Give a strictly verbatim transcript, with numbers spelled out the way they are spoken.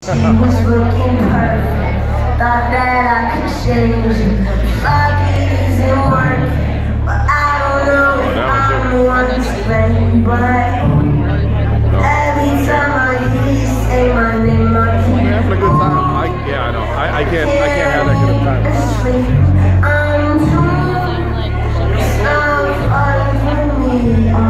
was looking perfect. Thought that I could change it. Like it isn't working, but I don't know if I'm the one to blame. But every time I hear you say my name, I can't. We're having a good time. I, yeah, I know. I, I can't. I can't have that good of a time. I'm too. It's not fun for me.